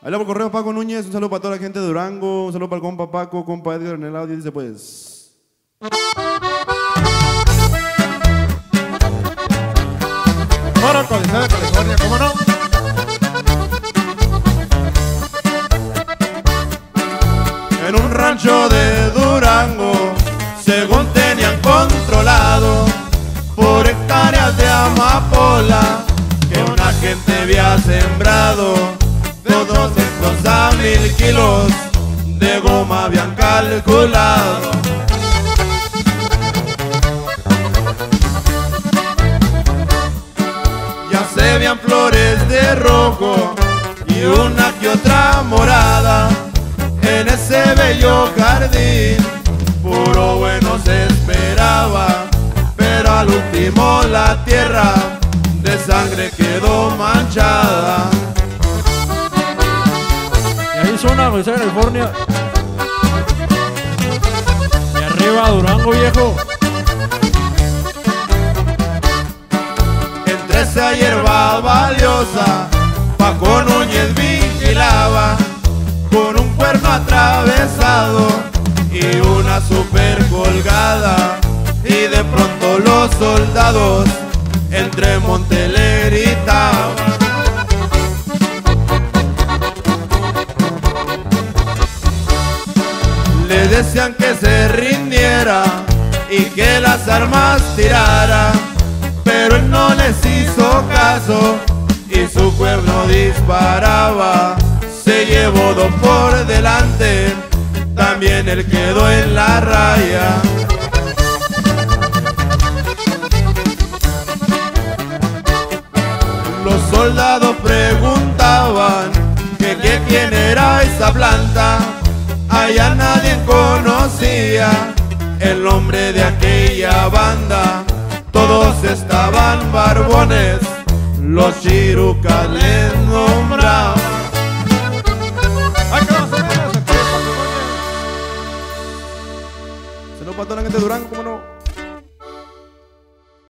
Ahí por correo Paco Núñez, un saludo para toda la gente de Durango, un saludo para el compa Paco, compa Edgar en el audio, dice pues. Moro actualizado de California, ¿cómo no? En un rancho de Durango, según tenían controlado, por hectáreas de amapola, que una gente había sembrado, todos estos a 1000 kilos de goma habían calculado. Ya se veían flores de rojo y una que otra morada en ese bello jardín. Puro bueno se esperaba, pero al último la tierra de sangre quedó manchada. Y ahí suena José California. Y arriba Durango, viejo. Entre esa hierba valiosa, Paco Núñez vigilaba, con un cuerno atravesado y una super colgada. Y de pronto los soldados entre monte le gritaban. Le decían que se rindiera y que las armas tirara, pero él no les hizo caso y su cuerno disparaba. Se llevó dos por delante, también él quedó en la raya. Los soldados preguntaban que quién era esa planta. Allá nadie conocía el nombre de aquella banda. Todos estaban barbones, los chirucas les nombraban. Saludos para toda la gente de Durango, ¿cómo no?